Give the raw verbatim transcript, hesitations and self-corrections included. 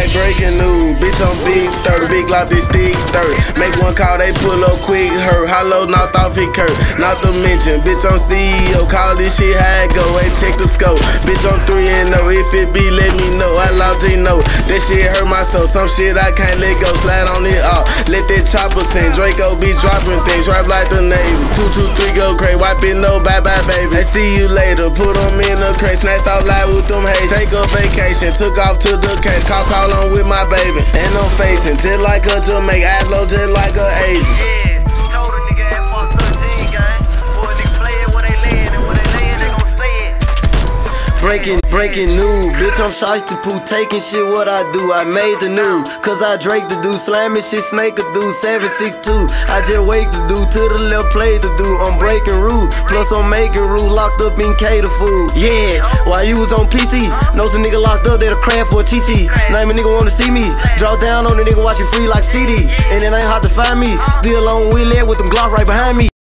like breaking news. Bitch, I'm big thirty, big like this stick thirty. Make one call, they pull up quick, hurt. Hollow knocked off his curve. Not to mention, bitch, I'm C E O. Call this shit how it go, hey, check the scope. Bitch, I'm three and oh. If it be, let me know. I love Gino. That shit hurt my soul. Some shit I can't let go. Slide on it off. Let that chopper sing. Draco be dropping things. Rap like the Navy. Two, two, three, go crazy. Wipe it, no, bye, bye, baby. I see you later. Put them in the crate. Snatched off live with them hates. Take a vacation. Took off to the case. Call, call on with my baby. And I'm facing just like a Jamaican. Ass low just like a Asian. Yeah, told a nigga at four thirteen, gang. Boy, nigga play it where they laying, and where they laying, they gon' stay it. Breaking, breaking news, bitch, I'm shiesty poo, taking shit what I do, I made the news, cause I Drake the dude, slamming shit, snake a dude, seven six two, I just wake the dude, to the left play the dude, I'm breaking rules, plus I'm making rules, locked up in cater food, yeah, while you was on P C, know some nigga locked up, that'll cram for a T T, name a nigga wanna see me, draw down on the nigga, watch it free like C D, and it ain't hard to find me, still on Willie with them Glock right behind me.